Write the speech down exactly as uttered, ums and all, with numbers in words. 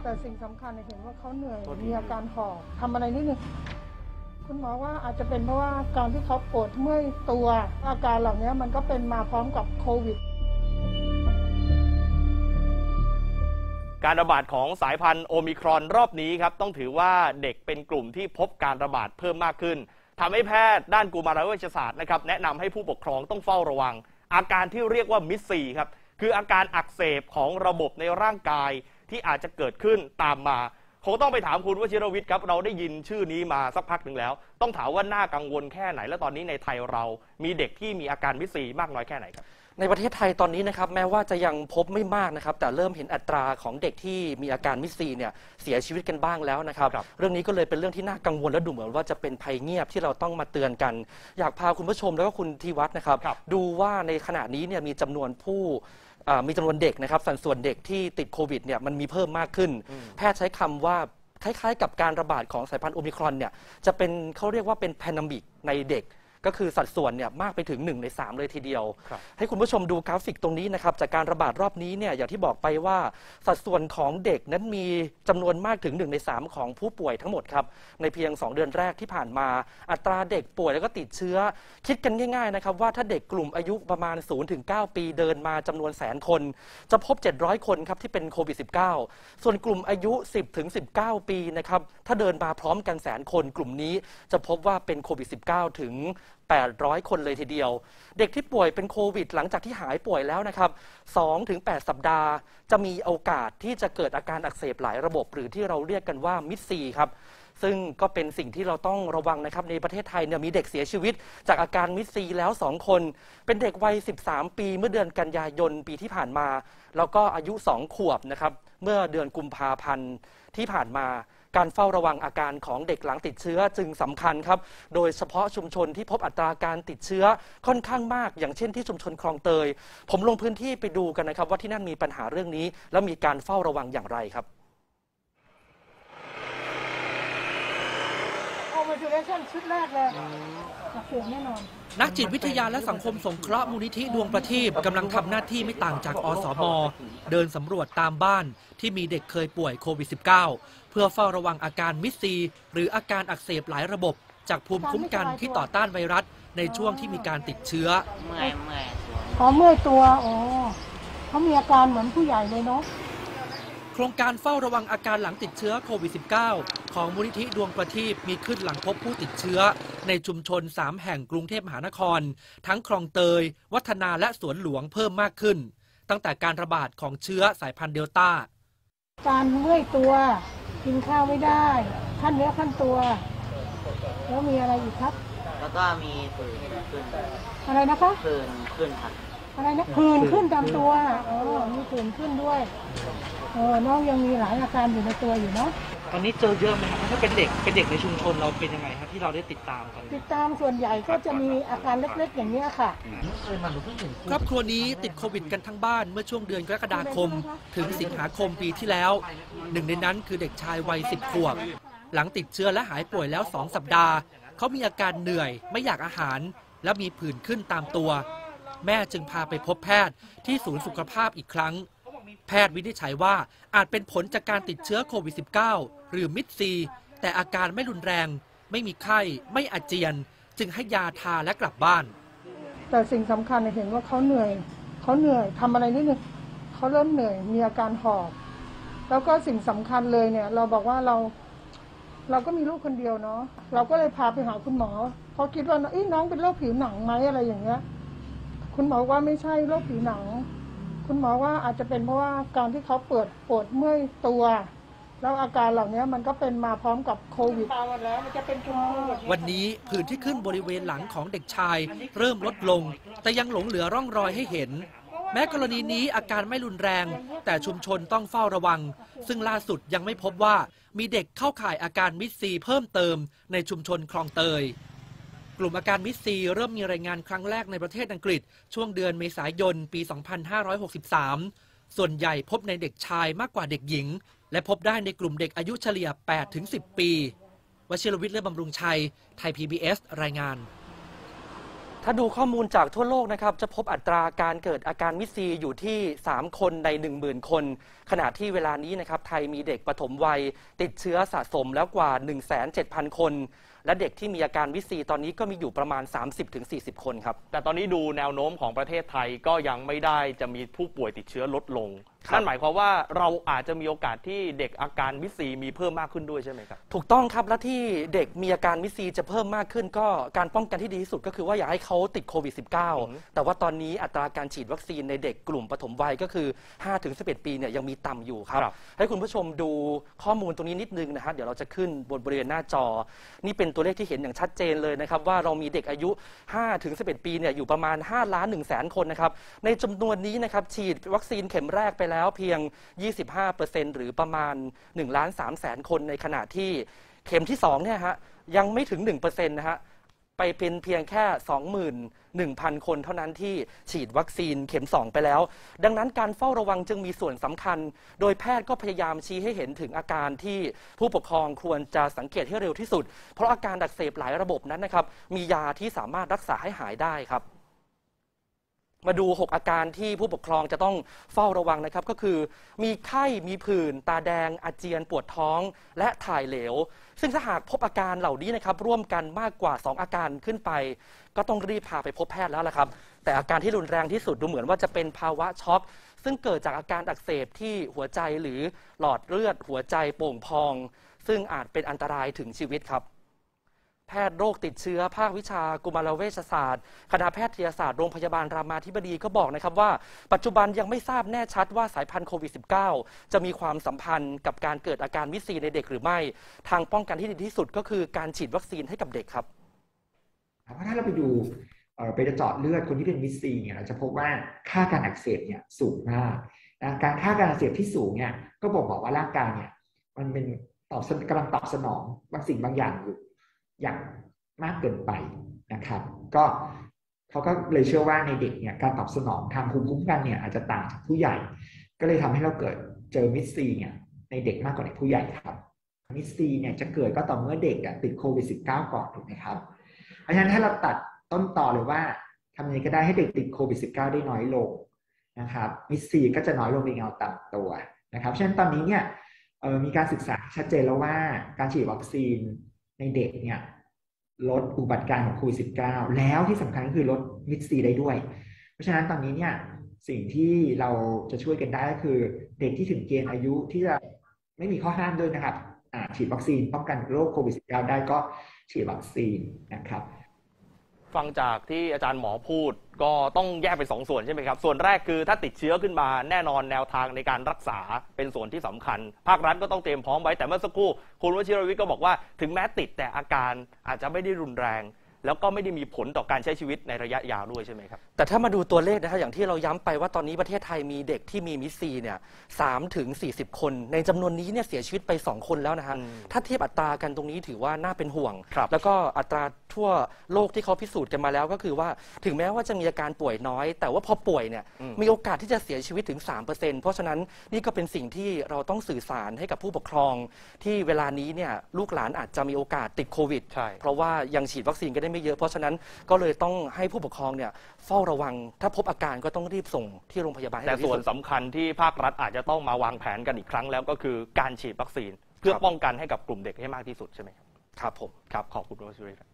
แต่สิ่งสำคัญเห็นว่าเขาเหนื่อยมีอาการหอบทำอะไรนิดนึงคุณหมอว่าอาจจะเป็นเพราะว่าการที่เขาปวดเมื่อยตัวอาการเหล่านี้มันก็เป็นมาพร้อมกับโควิดการระบาดของสายพันธุ์โอมิครอนรอบนี้ครับต้องถือว่าเด็กเป็นกลุ่มที่พบการระบาดเพิ่มมากขึ้นทำให้แพทย์ด้านกุมารเวชศาสตร์นะครับแนะนำให้ผู้ปกครองต้องเฝ้าระวังอาการที่เรียกว่ามิดซีครับคืออาการอักเสบของระบบในร่างกายที่อาจจะเกิดขึ้นตามมาคงต้องไปถามคุณวชิรวิทย์ครับเราได้ยินชื่อนี้มาสักพักหนึ่งแล้วต้องถามว่าน่ากังวลแค่ไหนและตอนนี้ในไทยเรามีเด็กที่มีอาการมิดซีมากน้อยแค่ไหนครับในประเทศไทยตอนนี้นะครับแม้ว่าจะยังพบไม่มากนะครับแต่เริ่มเห็นอัตราของเด็กที่มีอาการมิดซีเนี่ยเสียชีวิตกันบ้างแล้วนะครับเรื่องนี้ก็เลยเป็นเรื่องที่น่ากังวลและดูเหมือนว่าจะเป็นภัยเงียบที่เราต้องมาเตือนกันอยากพาคุณผู้ชมแล้วก็คุณธีวัฒน์นะครับดูว่าในขณะนี้เนี่ยมีจำนวนผู้มีจำนวนเด็กนะครับสัดส่วนเด็กที่ติดโควิดเนี่ยมันมีเพิ่มมากขึ้นแพทย์ใช้คำว่าคล้ายๆกับการระบาดของสายพันธุ์โอมิครอนเนี่ยจะเป็นเขาเรียกว่าเป็นแพนเดมิกในเด็กก็คือสัดส่วนเนี่ยมากไปถึงหนึ่งในสามเลยทีเดียวให้คุณผู้ชมดูกราฟิกตรงนี้นะครับจากการระบาดรอบนี้เนี่ยอย่างที่บอกไปว่าสัดส่วนของเด็กนั้นมีจำนวนมากถึงหนึ่งในสามของผู้ป่วยทั้งหมดครับในเพียงสองเดือนแรกที่ผ่านมาอัตราเด็กป่วยแล้วก็ติดเชื้อคิดกันง่ายๆนะครับว่าถ้าเด็กกลุ่มอายุประมาณ ศูนย์ถึงเก้า ปีเดินมาจำนวนแสนคนจะพบเจ็ดร้อยคนครับที่เป็นโควิด สิบเก้า ส่วนกลุ่มอายุ สิบถึงสิบเก้า ปีนะครับถ้าเดินมาพร้อมกันแสนคนกลุ่มนี้จะพบว่าเป็นโควิด สิบเก้า ถึงแปดร้อยคนเลยทีเดียวเด็กที่ป่วยเป็นโควิดหลังจากที่หายป่วยแล้วนะครับ สองถึงแปด สัปดาห์จะมีโอกาสที่จะเกิดอาการอักเสบหลายระบบหรือที่เราเรียกกันว่ามิดซีครับซึ่งก็เป็นสิ่งที่เราต้องระวังนะครับในประเทศไทยเนี่ยมีเด็กเสียชีวิตจากอาการมิดซีแล้วสองคนเป็นเด็กวัยสิบสามปีเมื่อเดือนกันยายนปีที่ผ่านมาแล้วก็อายุสองขวบนะครับเมื่อเดือนกุมภาพันธ์ที่ผ่านมาการเฝ้าระวังอาการของเด็กหลังติดเชื้อจึงสำคัญครับโดยเฉพาะชุมชนที่พบอัตราการติดเชื้อค่อนข้างมากอย่างเช่นที่ชุมชนคลองเตยผมลงพื้นที่ไปดูกันนะครับว่าที่นั่นมีปัญหาเรื่องนี้แล้วมีการเฝ้าระวังอย่างไรครับเอามาดูเลชั่นชุดแรกเลยเสียงแน่นอนนักจิตวิทยาและสังคมสงเคราะห์มูลนิธิดวงประทีปกำลังทำหน้าที่ไม่ต่างจากอสม.เดินสำรวจตามบ้านที่มีเด็กเคยป่วยโควิด สิบเก้า เพื่อเฝ้าระวังอาการมิดซีหรืออาการอักเสบหลายระบบจากภูมิคุ้มกันที่ต่อต้านไวรัสในช่วงที่มีการติดเชื้อเมื่อยเมื่อยขอเมื่อยตัวอ๋อเขามีอาการเหมือนผู้ใหญ่เลยเนาะโครงการเฝ้าระวังอาการหลังติดเชื้อโควิด สิบเก้า ของมูลนิธิดวงประทีปมีขึ้นหลังพบผู้ติดเชื้อในชุมชนสามแห่งกรุงเทพมหานครทั้งคลองเตยวัฒนาและสวนหลวงเพิ่มมากขึ้นตั้งแต่การระบาดของเชื้อสายพันธุ์เดลต้าการเมื่อยตัวกินข้าวไม่ได้ขั้นเนื้อขั้นตัวแล้วมีอะไรอีกครับแล้วก็มีผื่นขึ้นอะไรนะคะผื่นขึ้นครับอะไรนะผื่นขึ้นตามตัวอ๋อมีผื่นขึ้นด้วยเออน้องยังมีหลายอาการอยู่ในตัวอยู่เนาะตอนนี้เจอเยอะไหมครับถ้าเป็นเด็กเป็นเด็กในชุมชนเราเป็นยังไงครับที่เราได้ติดตามกันติดตามส่วนใหญ่ก็จะมีอาการเล็กๆอย่างนี้ค่ะครอบครัวนี้ติดโควิดกันทั้งบ้านเมื่อช่วงเดือนกรกฎาคมถึงสิงหาคมปีที่แล้วหนึ่งในนั้นคือเด็กชายวัยสิบขวบหลังติดเชื้อและหายป่วยแล้วสองสัปดาห์เขามีอาการเหนื่อยไม่อยากอาหารและมีผื่นขึ้นตามตัวแม่จึงพาไปพบแพทย์ที่ศูนย์สุขภาพอีกครั้งแพทย์วินิจฉัยว่าอาจเป็นผลจากการติดเชื้อโควิด สิบเก้า หรือมิดซีแต่อาการไม่รุนแรงไม่มีไข้ไม่อาเจียนจึงให้ยาทาและกลับบ้านแต่สิ่งสำคัญเห็นว่าเขาเหนื่อยเขาเหนื่อยทำอะไรนิดนึงเขาเริ่มเหนื่อยมีอาการหอบแล้วก็สิ่งสำคัญเลยเนี่ยเราบอกว่าเราเราก็มีลูกคนเดียวเนาะเราก็เลยพาไปหาคุณหมอเขาคิดว่าน้องเป็นโรคผิวหนังไหมอะไรอย่างเงี้ยคุณหมอว่าไม่ใช่โรคผิวหนังคุณหมอว่าอาจจะเป็นเพราะว่าการที่เขาปวดปวดเมื่อยตัวแล้วอาการเหล่านี้มันก็เป็นมาพร้อมกับโควิดแล้วมันจะเป็นวันนี้ผื่นที่ขึ้นบริเวณหลังของเด็กชายเริ่มลดลงแต่ยังหลงเหลือร่องรอยให้เห็นแม้กรณีนี้อาการไม่รุนแรงแต่ชุมชนต้องเฝ้าระวังซึ่งล่าสุดยังไม่พบว่ามีเด็กเข้าข่ายอาการมิดซีเพิ่มเติมในชุมชนคลองเตยกลุ่มอาการมิดซีเริ่มมีรายงานครั้งแรกในประเทศอังกฤษช่วงเดือนเมษายนปี สองพันห้าร้อยหกสิบสาม ส่วนใหญ่พบในเด็กชายมากกว่าเด็กหญิงและพบได้ในกลุ่มเด็กอายุเฉลี่ย แปดถึงสิบ ปีวชิรวิทย์ เลิศบำรุงชัย ไทย พี บี เอส รายงานถ้าดูข้อมูลจากทั่วโลกนะครับจะพบอัตราการเกิดอาการมิสซีอยู่ที่สามคนใน หนึ่งหมื่น คนขณะที่เวลานี้นะครับไทยมีเด็กปฐมวัยติดเชื้อสะสมแล้วกว่า หนึ่งแสนเจ็ดพัน คนและเด็กที่มีอาการมิสซีตอนนี้ก็มีอยู่ประมาณ สามสิบถึงสี่สิบ คนครับแต่ตอนนี้ดูแนวโน้มของประเทศไทยก็ยังไม่ได้จะมีผู้ป่วยติดเชื้อลดลงนั่นหมายความว่าเราอาจจะมีโอกาสที่เด็กอาการมิสซีมีเพิ่มมากขึ้นด้วยใช่ไหมครับถูกต้องครับและที่เด็กมีอาการมิสซีจะเพิ่มมากขึ้นก็การป้องกันที่ดีที่สุดก็คือว่าอยากให้เขาติดโควิด สิบเก้า แต่ว่าตอนนี้อัตราการฉีดวัคซีนในเด็กกลุ่มปฐมวัยก็คือ ห้าถึงสิบเอ็ด ปีเนี่ยยังมีต่ำอยู่ครับให้คุณผู้ชมดูข้อมูลตรงนี้นิดนึงนะฮะเดี๋ยวเราจะขึ้นบนบริเวณหน้าจอนี่เป็นตัวเลขที่เห็นอย่างชัดเจนเลยนะครับว่าเรามีเด็กอายุ ห้าถึงสิบเอ็ด ปีเนี่ยอยู่ประมาณห้าล้านหนึ่งแสนคนนะครับในจำนวนนี้นะครับฉีดวัคซีนเข็มแรกไปแล้วเพียงยี่สิบห้าเปอร์เซ็นต์ หรือประมาณหนึ่งล้านสามแสนคนในขณะที่เข็มที่สองเนี่ยฮะยังไม่ถึง หนึ่งเปอร์เซ็นต์ นะฮะไปเป็นเพียงแค่ สองหมื่นหนึ่งพัน คนเท่านั้นที่ฉีดวัคซีนเข็มสองไปแล้วดังนั้นการเฝ้าระวังจึงมีส่วนสำคัญโดยแพทย์ก็พยายามชี้ให้เห็นถึงอาการที่ผู้ปกครองควรจะสังเกตให้เร็วที่สุดเพราะอาการอักเสบหลายระบบนั้นนะครับมียาที่สามารถรักษาให้หายได้ครับมาดูหกอาการที่ผู้ปกครองจะต้องเฝ้าระวังนะครับก็คือมีไข้มีผื่นตาแดงอาเจียนปวดท้องและถ่ายเหลวซึ่งถ้าหากพบอาการเหล่านี้นะครับร่วมกันมากกว่าสองอาการขึ้นไปก็ต้องรีบพาไปพบแพทย์แล้วล่ะครับแต่อาการที่รุนแรงที่สุดดูเหมือนว่าจะเป็นภาวะช็อกซึ่งเกิดจากอาการอักเสบที่หัวใจหรือหลอดเลือดหัวใจโป่งพองซึ่งอาจเป็นอันตรายถึงชีวิตครับแพทย์โรคติดเชื้อภาควิชากุมารเวชศาสตร์คณะแพทยศาสตร์โรงพยาบาลรามาธิบดีก็บอกนะครับว่าปัจจุบันยังไม่ทราบแน่ชัดว่าสายพันธุ์โควิด สิบเก้า จะมีความสัมพันธ์กับการเกิดอาการมิสซีในเด็กหรือไม่ทางป้องกันที่ดีที่สุดก็คือการฉีดวัคซีนให้กับเด็กครับเพราะถ้าเราไปดูไปเจาะเลือดคนที่เป็นมิสซีเนี่ยเราจะพบว่าค่าการอักเสบเนี่ยสูงมากการค่าการอักเสบที่สูงเนี่ยก็บอกบอกว่าร่างกายเนี่ยมันเป็นตอบกำลังตอบสนองบางสิ่งบางอย่างอยู่อย่างมากเกินไปนะครับก็เขาก็เลยเชื่อว่าในเด็กเนี่ยการตอบสนองทางภูมิคุ้มกันเนี่ยอาจจะต่างจากผู้ใหญ่ก็เลยทำให้เราเกิดเจอมิสซีเนี่ยในเด็กมากกว่าในผู้ใหญ่ครับมิสซีเนี่ยจะเกิดก็ต่อเมื่อเด็กติดโควิด สิบเก้า ก่อนถูกไหมครับเพราะฉะนั้นถ้าเราตัดต้นต่อเลยว่าทำยังไงก็ได้ให้เด็กติดโควิด สิบเก้า ได้น้อยลงนะครับมิสซีก็จะน้อยลงในเงาต่ำตัวนะครับฉะนั้นตอนนี้เนี่ยมีการศึกษาชัดเจนแล้วว่าการฉีดวัคซีนในเด็กเนี่ยลดอุบัติการของโควิด สิบเก้า แล้วที่สำคัญก็คือลดมิสซีได้ด้วยเพราะฉะนั้นตอนนี้เนี่ยสิ่งที่เราจะช่วยกันได้ก็คือเด็กที่ถึงเกณฑ์อายุที่จะไม่มีข้อห้ามด้วยนะครับฉีดวัคซีนป้องกันโรคโควิด สิบเก้า ได้ก็ฉีดวัคซีนนะครับฟังจากที่อาจารย์หมอพูดก็ต้องแยกเป็นสองส่วนใช่ไหมครับส่วนแรกคือถ้าติดเชื้อขึ้นมาแน่นอนแนวทางในการรักษาเป็นส่วนที่สำคัญภาครัฐก็ต้องเตรียมพร้อมไว้แต่เมื่อสักครู่คุณวชิรวิทย์ก็บอกว่าถึงแม้ติดแต่อาการอาจจะไม่ได้รุนแรงแล้วก็ไม่ได้มีผลต่อการใช้ชีวิตในระยะยาวด้วยใช่ไหมครับแต่ถ้ามาดูตัวเลขนะครับอย่างที่เราย้ำไปว่าตอนนี้ประเทศไทยมีเด็กที่มีมิสซีเนี่ยสามถึงสี่สิบคนในจำนวนนี้เนี่ยเสียชีวิตไปสองคนแล้วนะฮะถ้าเทียบอัตรากันตรงนี้ถือว่าน่าเป็นห่วงแล้วก็อัตราทั่วโลกที่เขาพิสูจน์กันมาแล้วก็คือว่าถึงแม้ว่าจะมีอาการป่วยน้อยแต่ว่าพอป่วยเนี่ยมีโอกาสที่จะเสียชีวิตถึง สามเปอร์เซ็นต์ เพราะฉะนั้นนี่ก็เป็นสิ่งที่เราต้องสื่อสารให้กับผู้ปกครองที่เวลานี้เนี่ยลูกหลานอาจจะมีโอกาสติดโควิดเพราะว่ายังฉีดวัคซีนกันได้ไม่เยอะเพราะฉะนั้นก็เลยต้องให้ผู้ปกครองเนี่ยเฝ้าระวังถ้าพบอาการก็ต้องรีบส่งที่โรงพยาบาลแต่ส่วนสำคัญที่ภาครัฐอาจจะต้องมาวางแผนกันอีกครั้งแล้วก็คือการฉีดวัคซีนเพื่อป้องกันให้กับกลุ่มเด็กให้มากที่สุดใช่ไหมครับครับผมครับขอบคุณคุณวชิรวิทย์